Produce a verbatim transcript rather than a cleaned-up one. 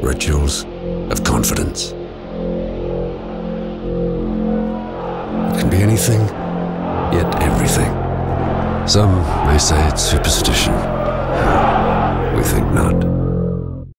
rituals of confidence. It can be anything, yet everything. Some may say it's superstition. We think not.